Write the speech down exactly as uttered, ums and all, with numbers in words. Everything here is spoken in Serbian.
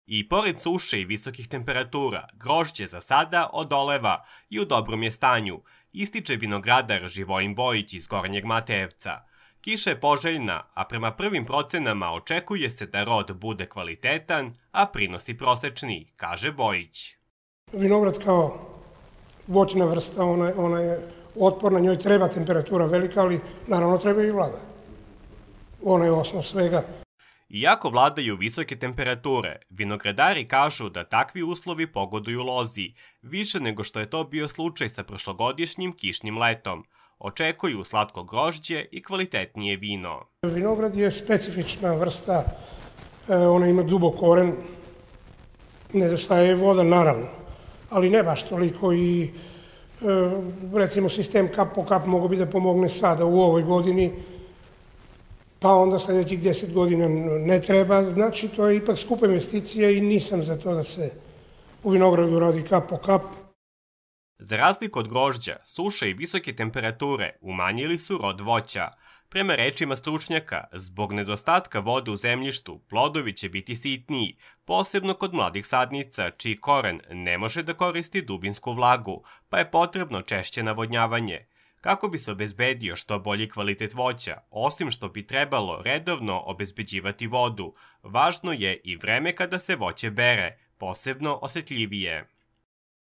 I pored suše i visokih temperatura, grožđe za sada odoleva i u dobrom je stanju, ističe vinogradar Živojin Bojić iz Gornjeg Matejevca. Kiša je poželjna, a prema prvim procenama očekuje se da rod bude kvalitetan, a prinosi prosečni, kaže Bojić. Vinograd kao voćna vrsta, ona, ona je otporna, njoj treba temperatura velika, ali naravno treba i vlaga. Ona je osnov svega. Iako vladaju visoke temperature, vinogradari kažu da takvi uslovi pogoduju lozi, više nego što je to bio slučaj sa prošlogodišnjim kišnim letom. Očekuju slatko grožđe i kvalitetnije vino. Vinograd je specifična vrsta, ona ima dubok koren, nedostaje voda naravno, ali ne baš toliko i recimo sistem kap po kap mogu bi da pomogne sada u ovoj godini, pa onda sledećih deset godina ne treba, znači to je ipak skupa investicija i nisam za to da se u vinogradu radi kap po kap. Za razliku od grožđa, suša i visoke temperature umanjili su rod voća. Prema rečima stručnjaka, zbog nedostatka vode u zemljištu, plodovi će biti sitniji, posebno kod mladih sadnica, čiji koren ne može da koristi dubinsku vlagu, pa je potrebno češće navodnjavanje. Kako bi se obezbedio što bolji kvalitet voća, osim što bi trebalo redovno obezbeđivati vodu, važno je i vreme kada se voće bere, posebno osetljivije.